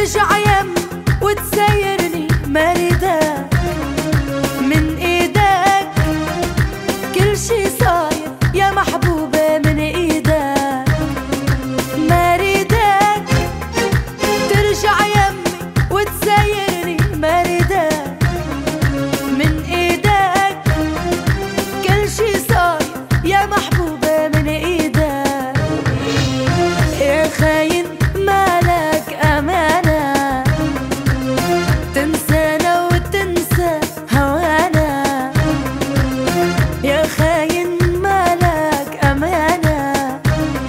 ترجع يمي وتسيرني مريدك من ايدك، كل شي صاير يا محبوبة من ايدك. مريدك ترجع يمي وتسيرني مريدك من ايدك، كل شي صاير يا محبوبة من ايدك. يا خاين مالك امانة، تنسانا وتنسى هوانا. يا خاين مالك امانة،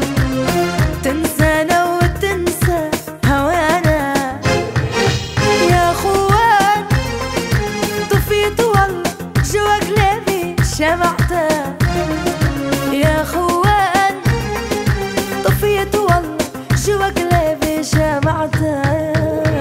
تنسانا وتنسى هوانا. يا خوان طفيت والله جوا قلبي شمعتك. يا خوان طفيت والله جوا قلبي شمعتك.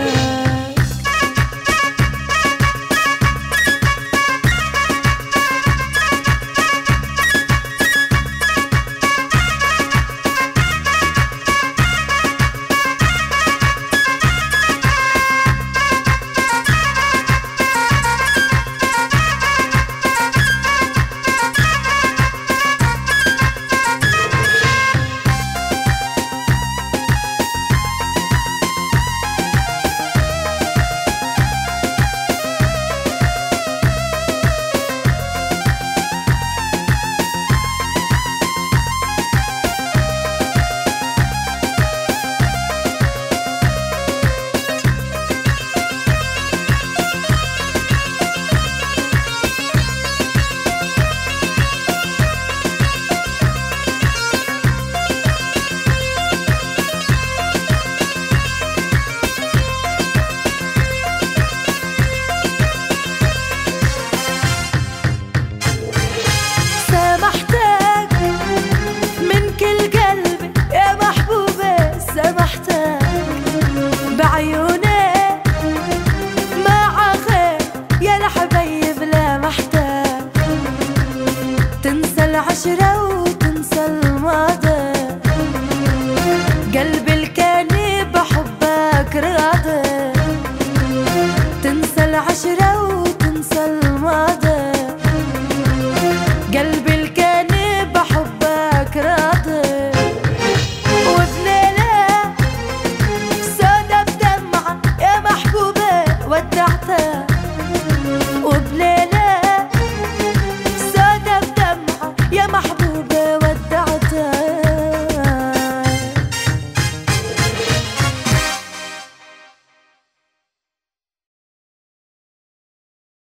بعيوني مع خير يا الحبايب لمحتك، تنسى العشرة وتنسى الماضي. قلبي اللي كان بحبك راضي، تنسى العشرة